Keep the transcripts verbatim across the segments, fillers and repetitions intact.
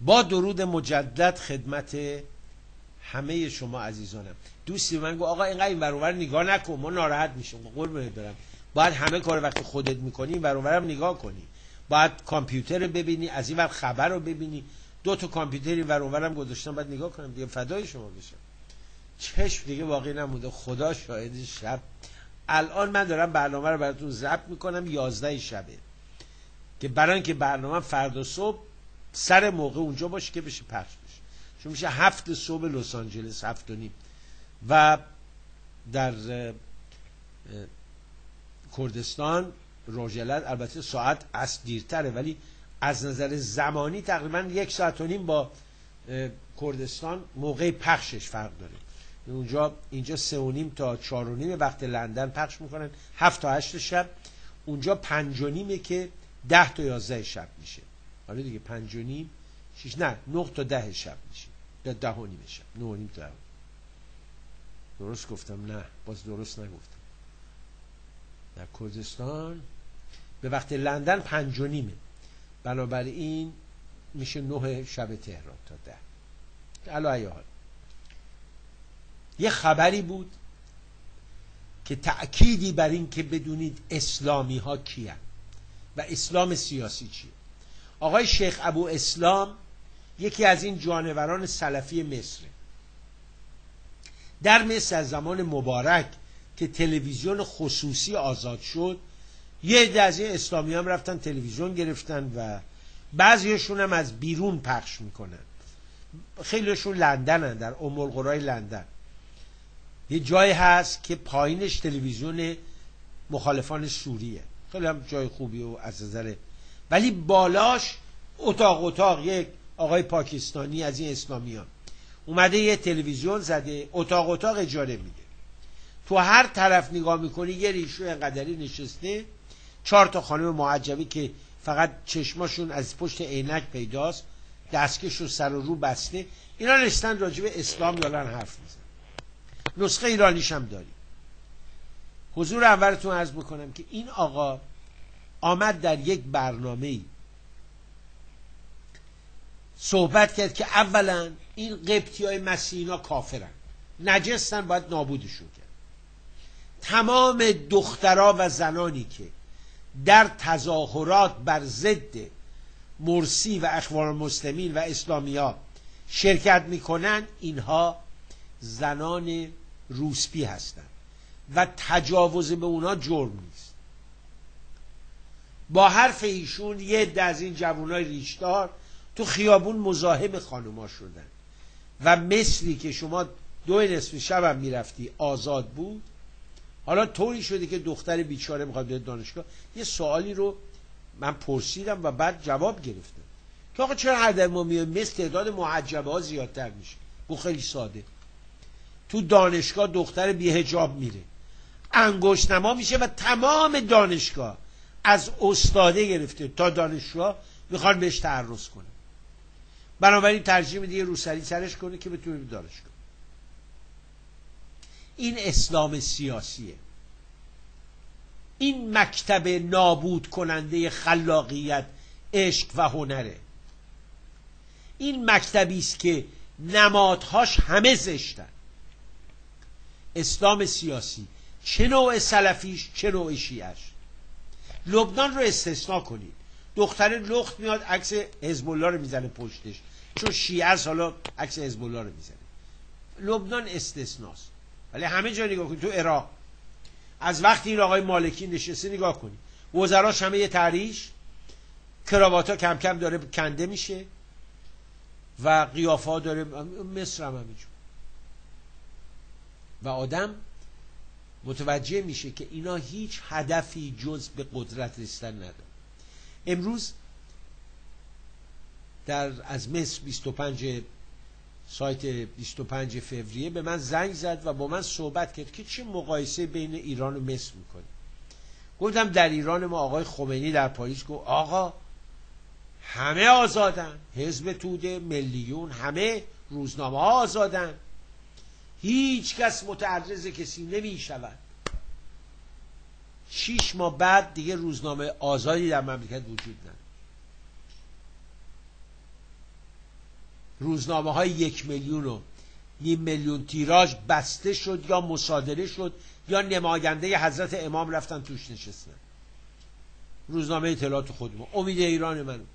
با درود مجدد خدمت همه شما عزیزانم. دوستی من گفت آقا اینقدر این ور اونور نگاه نکن، ما ناراحت میشیم. قربونت برم، باید همه کار وقتی خودت میکنی این ور اونورم نگاه کنی، باید کامپیوتر رو ببینی، از این ور خبر رو ببینی. دو تا کامپیوتر این ور اونورم گذاشتم باید نگاه کنم دیگه، فدای شما بشم. چشم دیگه باقی نمونده، خدا شاهد. شب الان من دارم برنامه رو براتون ضبط میکنم، یازده شبه، که برای اینکه برنامه فردا صبح سر موقع اونجا باشه که بشه پخش بشه، چون میشه هفت صبح لس آنجلس، هفت و نیم. و در کردستان روژلت البته ساعت از دیرتره، ولی از نظر زمانی تقریبا یک ساعت و نیم با کردستان موقع پخشش فرق داره. اونجا اینجا سه و نیم تا چار و نیم وقت لندن پخش میکنن، هفت تا هشت شب. اونجا پنج و نیمه که ده تا یازده شب میشه. حالا دیگه پنج و نیم شیش، نه نه تا ده شب میشه، یا ده و نیم شب، نه و نیم تا ده. درست گفتم؟ نه باز درست نگفتم. در کردستان به وقت لندن پنج و نیمه، بنابراین میشه نه شب تهران تا ده. علی حال یه خبری بود که تأکیدی بر این که بدونید اسلامی ها کیه و اسلام سیاسی چیه. آقای شیخ ابو اسلام یکی از این جانوران سلفی مصر. در مصر از زمان مبارک که تلویزیون خصوصی آزاد شد، یه عده از این اسلامی هم رفتن تلویزیون گرفتن و بعضیشون هم از بیرون پخش میکنن. خیلیشون لندنن، در ام القرای لندن یه جای هست که پایینش تلویزیون مخالفان سوریه، خیلی هم جای خوبی و از نظر، ولی بالاش اتاق اتاق یک آقای پاکستانی از این اسلامیان اومده یه تلویزیون زده، اتاق اتاق اجاره میده. تو هر طرف نگاه میکنی یه ریشو انقدری نشسته، چهار تا خانم معجبی که فقط چشماشون از پشت عینک پیداست، دستکش رو سر و رو بسته، اینا نشستن راجع به اسلام دارن حرف میزنن. نسخه ایرانیش هم داریم. حضور اولتون عرض بکنم که این آقا آمد در یک برنامه‌ای صحبت کرد که اولا این قبطیای مسیحینا کافرن، نجسن، باید نابودشون کرد. تمام دخترها و زنانی که در تظاهرات بر ضد مرسی و اخوان المسلمین و اسلامی‌ها شرکت میکنن، اینها زنان روسپی هستند و تجاوز به اونا جرم نیست. با حرف ایشون یه عده از این جوانای ریشدار تو خیابون مزاحم خانوما شدن و مثلی که شما دو نصف شبم میرفتی آزاد بود، حالا طوری شده که دختر بیچاره میخواد بره دانشگاه. یه سوالی رو من پرسیدم و بعد جواب گرفتم که آقا چرا هر در ما میایم مثل تعداد محجبه ها زیادتر میشه؟ گفت خیلی ساده، تو دانشگاه دختر بی حجاب میره انگشت نما میشه و تمام دانشگاه از استاده گرفته تا دانشجو میخوان بهش تعرض کنه، بنابراین ترجیح میده یه روسری سرش کنه که بتونه به دانشگاه. این اسلام سیاسیه. این مکتب نابود کننده خلاقیت، عشق و هنره. این مکتبی است که نمادهاش همه زشتن. اسلام سیاسی، چه نوع سلفیش چه نوع شیعش. لبنان رو استثناء کنید، دختر لخت میاد عکس حزب الله رو میزنه پشتش، چون شیعه است حالا عکس حزب الله رو میزنه. لبنان استثناست، ولی همه جا نگاه کنید. تو عراق از وقتی این آقای مالکی نشسته نگاه کنید، وزراش همه یه تحریش، کراواتا کم کم داره کنده میشه و قیافه ها داره. مصر هم همینجور. و آدم متوجه میشه که اینا هیچ هدفی جز به قدرت رسیدن نداره. امروز در از مصر بیست و پنج سایت بیست و پنج فوریه به من زنگ زد و با من صحبت کرد که چه مقایسه بین ایران و مصر میکنه. گفتم در ایران ما آقای خمینی در پاریس گفت آقا همه آزادن، حزب توده، ملیون، همه روزنامه ها آزادن، هیچ کس متعرض کسی نمی شود. شیش ماه بعد دیگه روزنامه آزادی در مملکت وجود نداره. روزنامه های یک میلیون و نیم میلیون تیراژ بسته شد یا مصادره شد یا نماینده حضرت امام رفتن توش نشستن. روزنامه اطلاعات خودمون، امید ایران منو،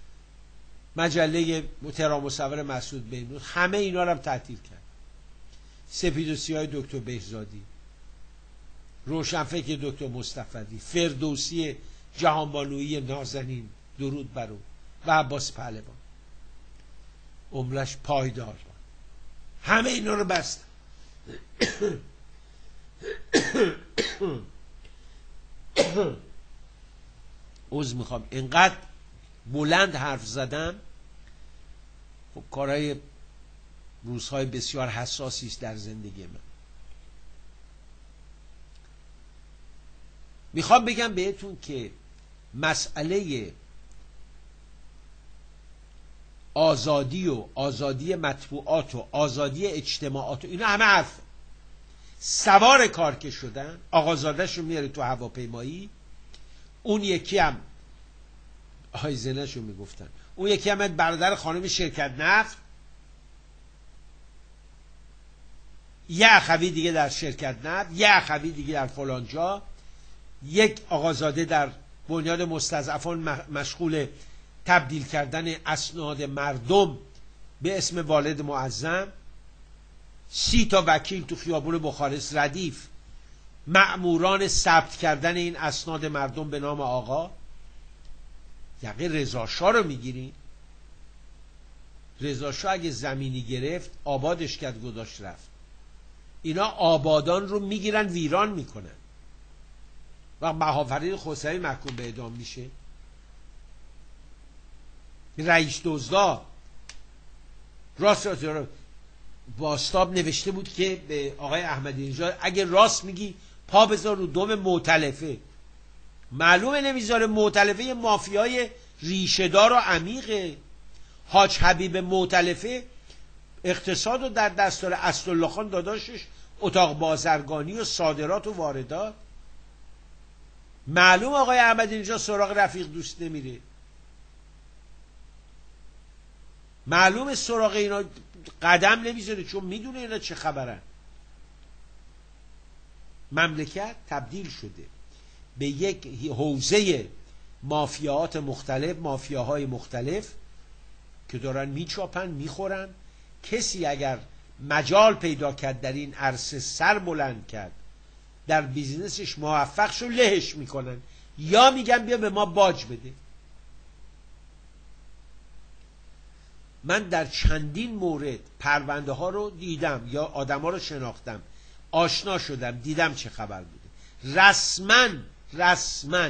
مجله تهران مصور مسعود بهنود، همه اینا رو هم تعطیل کرد. سپید و سیاه دکتر بهزادی، روشنفکر دکتر مصطفی، فردوسی جهانبانویی نازنین درود بر او و عباس پهلوان، عمرش پایدار بود. همه اینا رو بستن. عذر میخوام اینقدر بلند حرف زدم. خب کارهای روزهای بسیار حساسی است در زندگی من. میخوام بگم بهتون که مسئله آزادی و آزادی مطبوعات و آزادی اجتماعات و اینا همه حرف. سوار کار که شدن، آقازادش رو میاره تو هواپیمایی، اون یکی هم آهای زنش رو میگفتن، اون یکی هم برادر خانم شرکت نفت، یه اخوی دیگه در شرکت نفت، یه اخوی دیگه در فلانجا، یک آقازاده در بنیاد مستضعفان مشغول تبدیل کردن اسناد مردم به اسم والد معظم، سی تا وکیل تو خیابون بخارست ردیف مأموران ثبت کردن این اسناد مردم به نام آقا. یقه رضا شاه رو میگیرین؟ رضا شاه اگه زمینی گرفت آبادش کرد گذاشت رفت. اینا آبادان رو میگیرن ویران میکنن. و بهافرید خسروی محکوم به اعدام میشه. رئیس دزدا راست راست باستاب نوشته بود که به آقای احمدی نژاد اگه راست میگی پا بذار رو دم معتلفه. معلومه نمیذاره. معتلفه یه مافیای ریشه‌دار و عمیقه. حاج حبیب معتلفه اقتصاد رو در دستور اسدالله خان داداشش اتاق بازرگانی و صادرات و واردات. معلوم آقای احمدی نژاد سراغ رفیق دوست نمیره. معلومه سراغ اینا قدم نمیذاره چون میدونه اینا چه خبرن. مملکت تبدیل شده به یک حوزه مافیاات مختلف، مافیاهای مختلف که دارن میچاپن میخورن. کسی اگر مجال پیدا کرد در این عرصه سر بلند کرد در بیزینسش موفق شو لهش میکنن یا میگن بیا به ما باج بده. من در چندین مورد پرونده ها رو دیدم یا آدم ها رو شناختم، آشنا شدم، دیدم چه خبر بوده. رسما رسما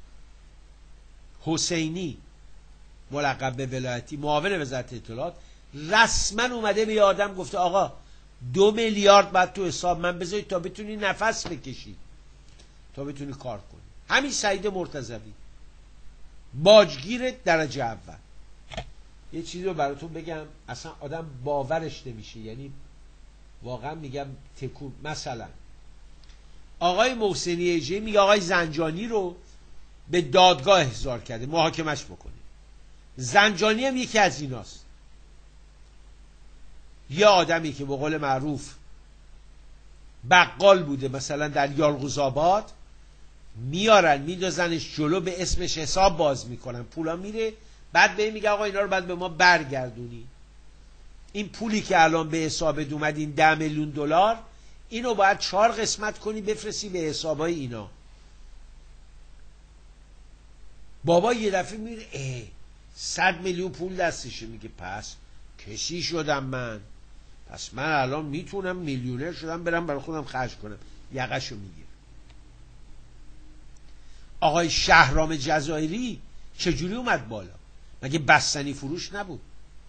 حسینی ملقب به ولایتی معاون وزارت اطلاعات رسما اومده به آدم گفته آقا دو میلیارد بعد تو حساب من بذارید تا بتونی نفس بکشی، تا بتونی کار کنی. همین سعید مرتضوی باجگیر درجه اول. یه چیزی رو براتون بگم اصلا آدم باورش نمیشه، یعنی واقعا میگم تکون. مثلا آقای محسنی ایجی میگه آقای زنجانی رو به دادگاه احضار کرده محاکمش بکنه. زنجانی هم یکی از ایناست. یه آدمی که به قول معروف بقال بوده مثلا در یالقوزآباد، میارن میدازنش جلو، به اسمش حساب باز میکنن، پولا میره، بعد به این میگه آقا اینا رو بعد به ما برگردونی. این پولی که الان به حسابت اومد این ده میلیون دلار، اینو باید چهار قسمت کنی بفرستی به حسابای اینا. بابا یه دفعه میره اه صد میلیون پول دستشه، میگه پس کسی شدم من، پس من الان میتونم میلیونر شدم برم برای خودم خرج کنم. یقشو میگیره. آقای شهرام جزایری چجوری اومد بالا؟ مگه بستنی فروش نبود؟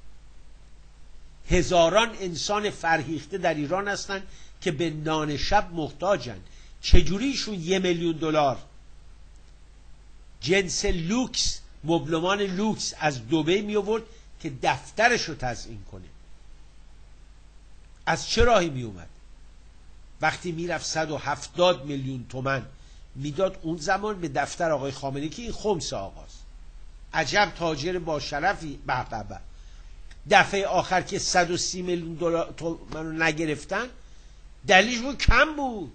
هزاران انسان فرهیخته در ایران هستن که به نان شب محتاجن. چجوری ایشون یه میلیون دلار جنس لوکس، مبلمان لوکس از دبی می آورد که دفترش رو تزیین کنه؟ از چه راهی می اومد؟ وقتی میرفت صد و هفتاد میلیون تومن میداد اون زمان به دفتر آقای خامنه‌ای که این خمس آقاست، عجب تاجر با شرفی، به به به. دفعه آخر که صد و سی میلیون دلار تومان رو نگرفتن دلیلش بود کم بود.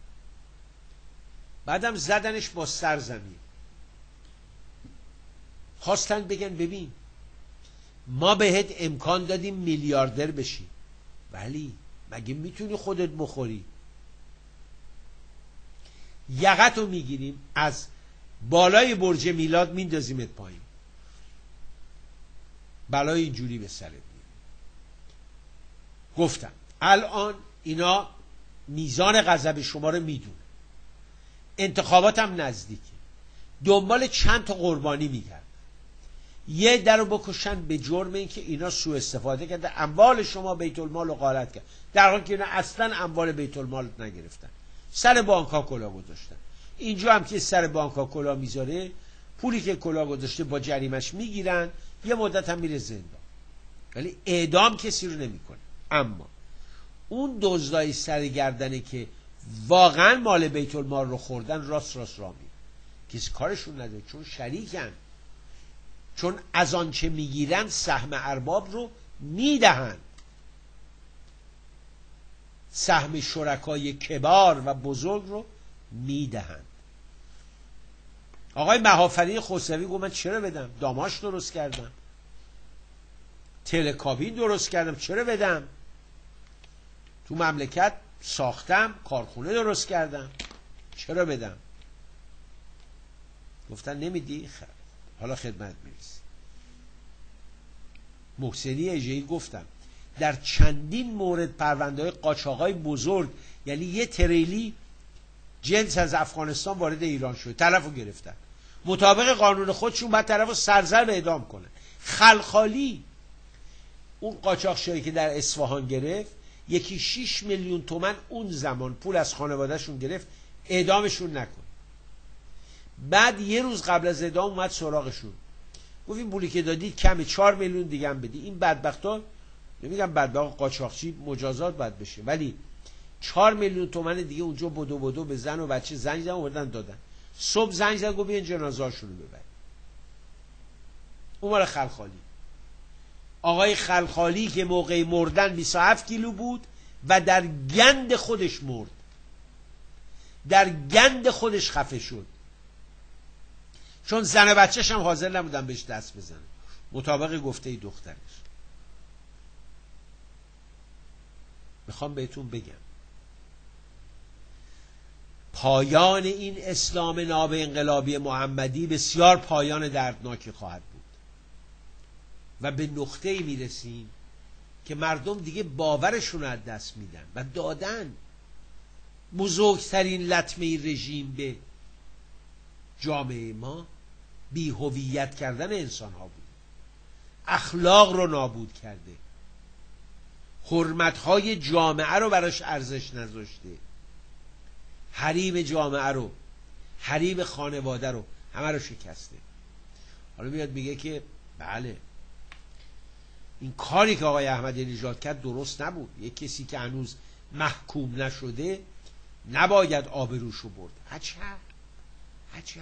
بعدم زدنش با سرزمین. خواستن بگن ببین ما بهت امکان دادیم میلیاردر بشی، ولی مگه میتونی خودت بخوری؟ یقتو میگیریم از بالای برج میلاد میندازیمت پایین، بلای اینجوری به سرت میاد. گفتم الان اینا میزان غضب شما رو میدونه، انتخابات هم نزدیکه، دنبال چند تا قربانی میگرد. یه در رو بکشن به جرم این که اینا سوء استفاده کرده، اموال شما بیت المال رو غارت کرد، در حالی که اینا اصلا اموال بیت المال نگرفتن، سر بانک ها کلا گذاشتن. اینجا هم که سر بانک ها کلا میذاره، پولی که کلا گذاشته با جریمش میگیرن، یه مدت هم میره زندان، ولی اعدام کسی رو نمیکنه. اما اون دزدای سرگردنه که واقعا مال بیت المال رو خوردن، راست راست را میره، کسی کارشون نداره، چون شریکن، چون از آن چه میگیرن سهم ارباب رو میدهن، سهم شرکای کبار و بزرگ رو میدهن. آقای مهافری خسروی گفت من چرا بدم؟ داماش درست کردم، تلکابین درست کردم، چرا بدم؟ تو مملکت ساختم، کارخونه درست کردم، چرا بدم؟ گفتن نمیدی؟ خب حالا خدمت میرسی. محسنی اژه‌ای گفتم در چندین مورد پرونده های قاچاقای بزرگ، یعنی یه تریلی جنس از افغانستان وارد ایران شد، طرفو گرفتن، مطابق قانون خودشون بعد طرفو سرزر اعدام کنن. خلخالی اون قاچاقچیایی که در اصفهان گرفت، یکی شیش میلیون تومن اون زمان پول از خانوادهشون گرفت، اعدامشون نکن. بعد یه روز قبل از اعدام اومد سراغشون، گفت این پولی که دادید کمه، چهار میلیون دیگه هم بدی. این بدبختا، نمیگم بدبخت قاچاقچی مجازات باید بشه، ولی چهار میلیون تومن دیگه اونجا بدو بدو به زن و بچه زنگ زدن آوردن دادن. صبح زنگ زدن گفت بیان جنازه‌شون رو ببرید. اون مال خلخالی. آقای خلخالی که موقع مردن بیست و هفت کیلو بود و در گند خودش مرد، در گند خودش خفه شد، چون زن و بچه‌ش هم حاضر نبودن بهش دست بزنن مطابق گفته دخترش. میخوام بهتون بگم پایان این اسلام ناب انقلابی محمدی بسیار پایان دردناکی خواهد بود و به نقطه‌ای میرسیم که مردم دیگه باورشون رو از دست میدن و دادن. بزرگترین لطمه رژیم به جامعه ما بی هویت کردن انسان ها بود، اخلاق رو نابود کرده، حرمت های جامعه رو براش ارزش نذاشته، حریم جامعه رو، حریم خانواده رو، همه رو شکسته. حالا میاد میگه که بله این کاری که آقای احمدی نژاد کرد درست نبود، یک کسی که هنوز محکوم نشده نباید آبروشو برد. عجب عجب.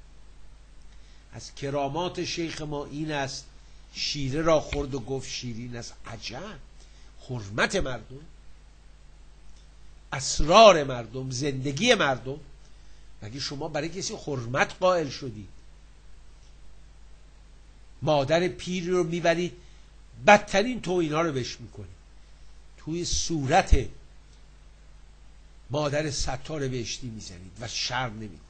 از کرامات شیخ ما این است شیره را خورد و گفت شیرین است. عجب. حرمت مردم، اسرار مردم، زندگی مردم. مگه شما برای کسی حرمت قائل شدید؟ مادر پیری رو میبرید بدترین توهین‌ها رو بهش میکنید، توی صورت مادر ستار بهشتی میزنید و شرم نمیکنید.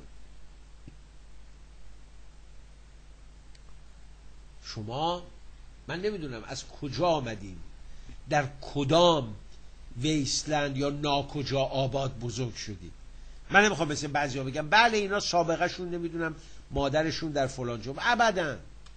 شما من نمیدونم از کجا آمدیم، در کدام ویسلند یا ناکجا آباد بزرگ شدید. من نمیخوام مثل بعضیا بگم بله اینا سابقه شون نمیدونم مادرشون در فلان جا، ابداً.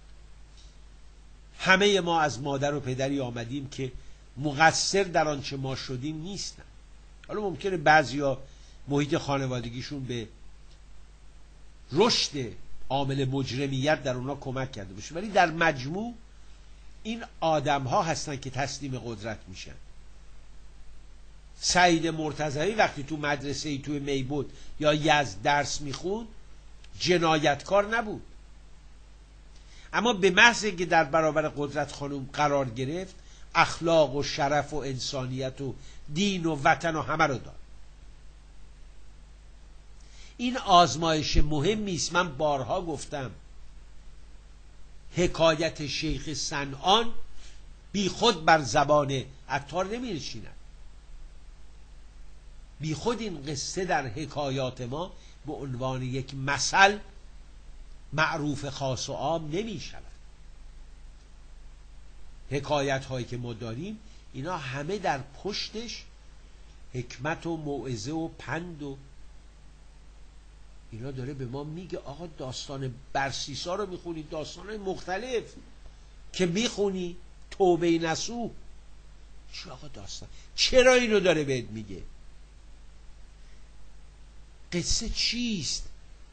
همه ما از مادر و پدری آمدیم که مقصر در آنچه ما شدیم نیستن. حالا ممکنه بعضیا محیط خانوادگیشون به رشد عامل مجرمیت در اونا کمک کرده باشه، ولی در مجموع این آدم ها هستن که تسلیم قدرت میشن. سعید مرتضوی وقتی تو مدرسه ای توی میبود یا یزد درس میخوند جنایتکار نبود، اما به محض که در برابر قدرت خانم قرار گرفت، اخلاق و شرف و انسانیت و دین و وطن و همه رو داد. این آزمایش مهمی است. من بارها گفتم حکایت شیخ صنعان بی خود بر زبان عطار نمی نشیند. بی خود این قصه در حکایات ما به عنوان یک مثل معروف خاص و عام نمی شود. حکایت هایی که ما داریم اینا همه در پشتش حکمت و موعظه و پند و اینا داره به ما میگه. آقا داستان برسیسا رو میخونی، داستان مختلف که میخونی، توبه نصوح، چه آقا داستان، چرا اینو داره بهت میگه؟ قصه چیست؟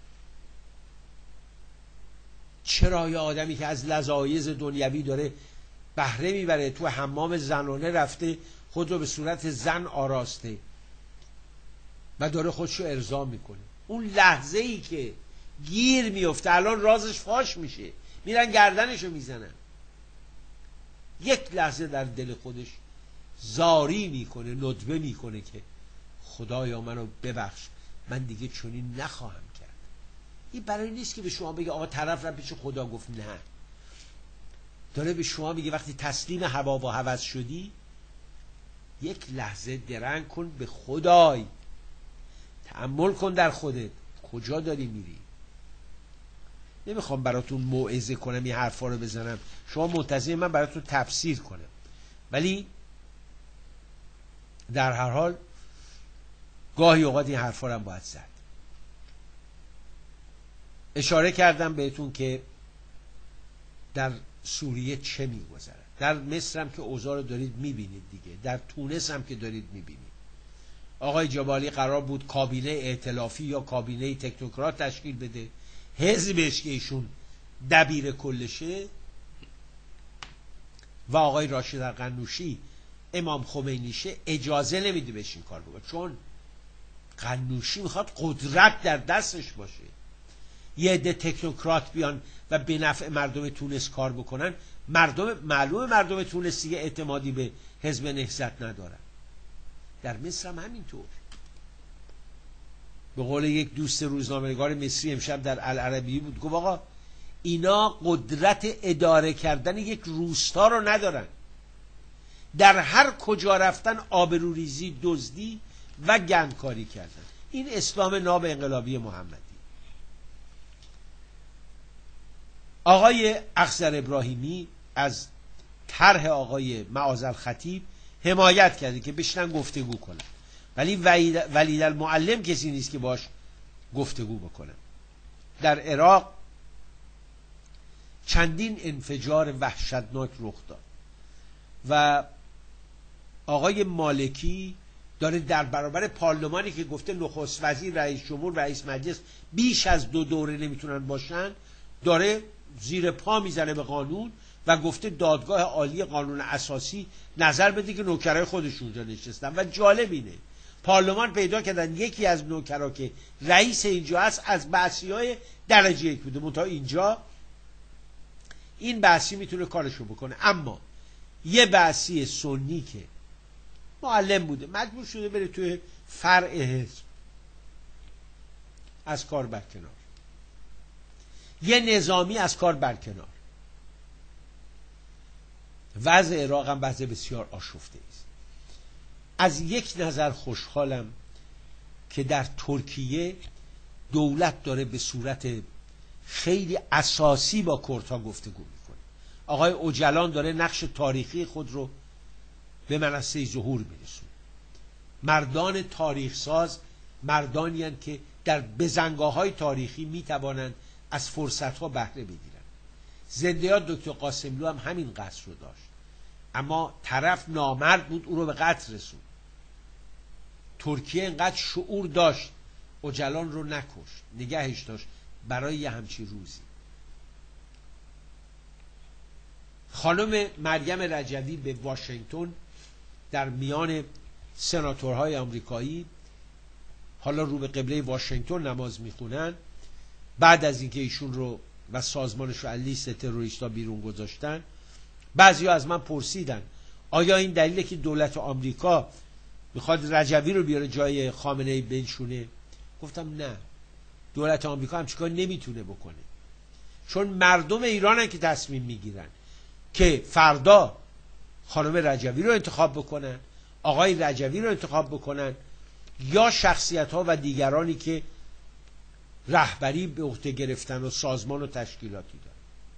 چرا یه آدمی که از لذایذ دنیوی داره بهره میبره، تو حمام زنانه رفته، خود رو به صورت زن آراسته و داره خودشو ارضا میکنه، اون لحظه ای که گیر میفته، الان رازش فاش میشه، میرن گردنشو میزنن، یک لحظه در دل خودش زاری میکنه، ندبه میکنه که خدایا منو ببخش، من دیگه چنین نخواهم کرد. این برای نیست که به شما بگه آقا طرف را پیش خدا گفت، نه، داره به شما میگه وقتی تسلیم هوا و هوس شدی، یک لحظه درنگ کن به خدای، تأمل کن در خودت، کجا داری میری؟ نمیخوام براتون موعظه کنم، این حرفا رو بزنم، شما منتظر من براتون تفسیر کنم، ولی در هر حال گاهی اوقات این حرفا رو هم باید زد. اشاره کردم بهتون که در سوریه چه میگذره، در مصر هم که اوضاع رو دارید میبینید دیگه، در تونس هم که دارید میبینید. آقای جبالی قرار بود کابینه ائتلافی یا کابینه تکنوکرات تشکیل بده، حزبش که ایشون دبیر کلشه و آقای راشد قنوشی امام خمینیشه اجازه نمیده بهش این کار بکنه، چون قنوشی میخواد قدرت در دستش باشه. یه عده تکنوکرات بیان و به نفع مردم تونس کار بکنن، مردم معلومه مردم تونس دیگه اعتمادی به حزب نهضت ندارن. در مصر هم همینطور. به قول یک دوست روزنامه‌نگار مصری امشب در العربی بود، گفت آقا اینا قدرت اداره کردن یک روستا رو ندارن، در هر کجا رفتن آبروریزی، دزدی و گندکاری کردن. این اسلام ناب انقلابی محمدی. آقای اخضر ابراهیمی از طرح آقای معاذ الخطیب حمایت کرده که بشنن گفتگو کنن، ولی ولید المعلم کسی نیست که باش گفتگو بکنن. در عراق چندین انفجار وحشتناک رخ داد و آقای مالکی داره در برابر پارلمانی که گفته نخست وزیر، رئیس جمهور، رئیس مجلس بیش از دو دوره نمیتونن باشن، داره زیر پا میزنه به قانون و گفته دادگاه عالی قانون اساسی نظر بده که نوکرای خودش اونجا نشستن. و جالب اینه پارلمان پیدا کردن یکی از نوکرا که رئیس اینجا هست از بعثیای درجه یک بوده، منتها اینجا این بعثی میتونه کارشو بکنه، اما یه بعثی سنی که معلم بوده مجبور شده بره توی فرع حزب، از کار برکنار. یه نظامی از کار برکنار. وضع عراق هم وضع بسیار آشفته است. از یک نظر خوشحالم که در ترکیه دولت داره به صورت خیلی اساسی با کردها گفتگو میکنه. آقای اوجلان داره نقش تاریخی خود رو به منصه ظهور میرسونه. مردان تاریخ ساز مردانی هستند که در بزنگاه‌های تاریخی میتوانند از فرصت‌ها بهره بگیرن. زنده‌یاد دکتر قاسمیلو هم همین قصد رو داشت، اما طرف نامرد بود، او رو به قتل رسوند. ترکیه اینقدر شعور داشت اوجلان رو نکشت، نگهش داشت برای یه همچین روزی. خانم مریم رجوی به واشنگتن در میان سناتورهای آمریکایی، حالا رو به قبله واشنگتن نماز میخونن، بعد از اینکه ایشون رو و سازمانش رو از لیست تروریستا بیرون گذاشتن، بعضیا از من پرسیدن آیا این دلیله که دولت آمریکا میخواد رجوی رو بیاره جای خامنه‌ای بنشونه؟ گفتم نه، دولت آمریکا هم چیکار نمیتونه بکنه، چون مردم ایرانن که تصمیم میگیرن که فردا خانم رجوی رو انتخاب بکنن، آقای رجوی رو انتخاب بکنن، یا شخصیت ها و دیگرانی که رهبری به عهده گرفتن و سازمان و تشکیلاتی دارن.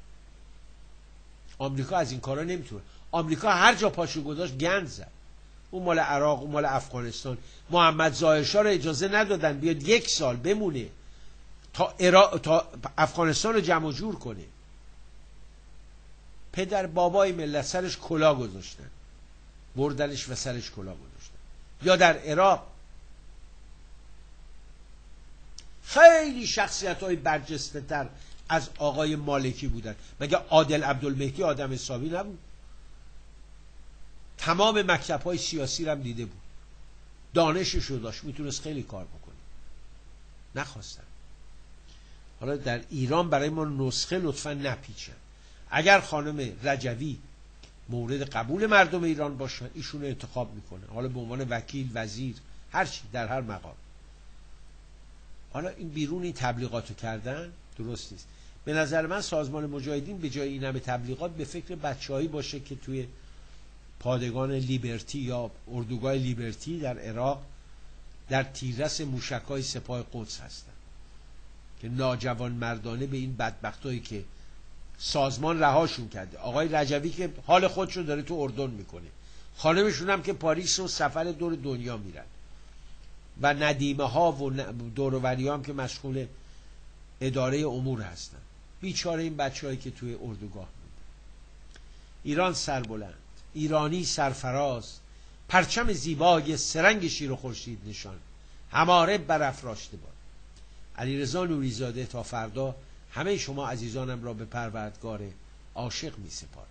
آمریکا از این کارا نمیتونه. آمریکا هر جا پاشو گذاشت گند زد. اون مال عراق، اون مال افغانستان. محمد ظاهر شاه رو اجازه ندادن بیاد یک سال بمونه تا, عراق، تا افغانستان رو جمع جور کنه. پدر بابای ملت سرش کلاه گذاشتن، بردنش و سرش کلاه گذاشتن. یا در عراق خیلی شخصیت های برجسته تر از آقای مالکی بودن. مگه عادل عبدالمهدی آدم حسابی نبود؟ تمام مکتب های سیاسی رو هم دیده بود، دانشش رو داشت، میتونست خیلی کار بکنه، نخواستن. حالا در ایران برای ما نسخه لطفا نپیچن. اگر خانم رجوی مورد قبول مردم ایران باشه ایشون رو انتخاب میکنه، حالا به عنوان وکیل، وزیر، هر چی، در هر مقام. حالا این بیرونی تبلیغاتو کردن درست نیست. به نظر من سازمان مجاهدین به جای این همه تبلیغات به فکر بچه‌هایی باشه که توی پادگان لیبرتی یا اردوگاه لیبرتی در عراق در تیررس موشک‌های سپاه قدس هستن که ناجوان مردانه به این بدبختایی که سازمان رهاشون کرده، آقای رجوی که حال خودشو داره تو اردن میکنه، خانمشون هم که پاریس و سفر دور دنیا میرن، و ندیمه ها و دوروری هم که مشغول اداره امور هستن. بیچاره این بچه‌هایی که توی اردوگاه موندن. ایران سربلند، ایرانی سرفراز، پرچم زیبای سرنگ شیر و خورشید نشان، هماره برافراشته باد. علیرضا نوریزاده تا فردا همه شما عزیزانم را به پروردگار عاشق می سپارم.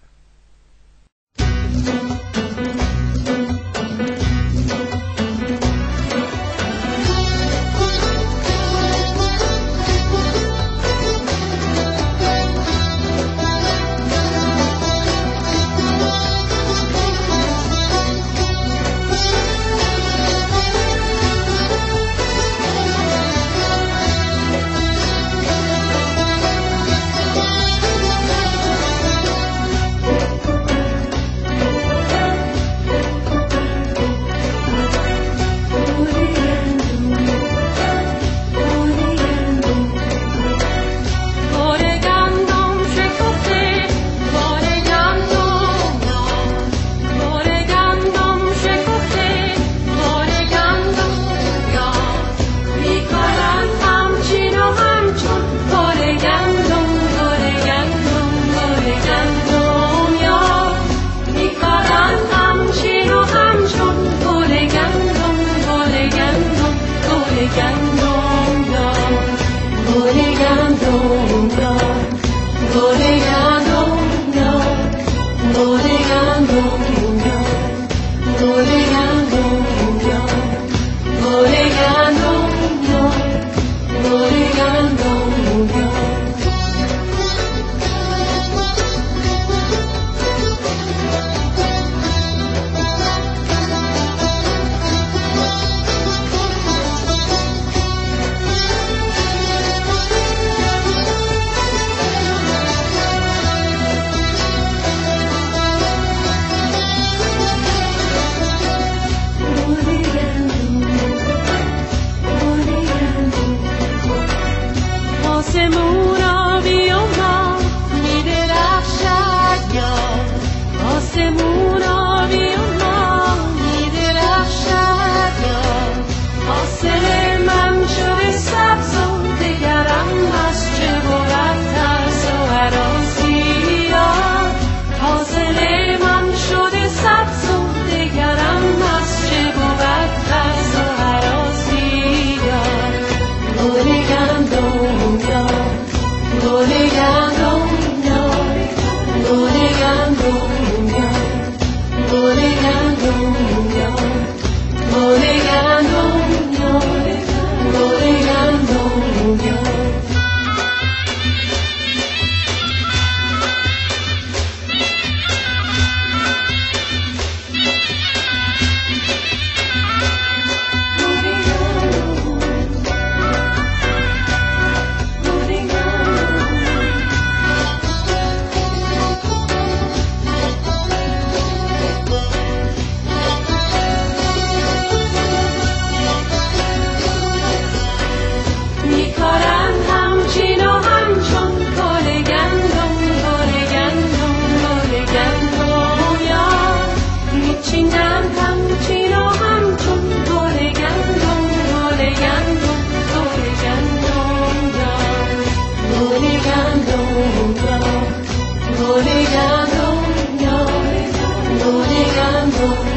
تو